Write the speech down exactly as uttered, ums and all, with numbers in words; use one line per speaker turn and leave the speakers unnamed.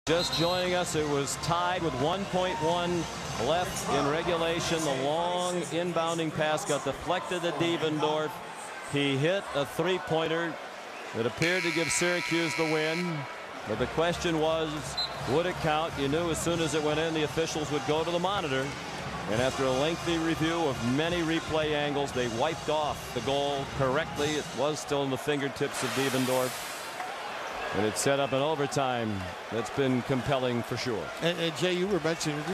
Just joining us, it was tied with one point one left in regulation. The long inbounding pass got deflected to Devendorf. He hit a three-pointer that appeared to give Syracuse the win. But the question was, would it count? You knew as soon as it went in, the officials would go to the monitor. And after a lengthy review of many replay angles, they wiped off the goal correctly. It was still in the fingertips of Devendorf. And it set up an overtime that's been compelling for sure.
And, and Jay, you were mentioning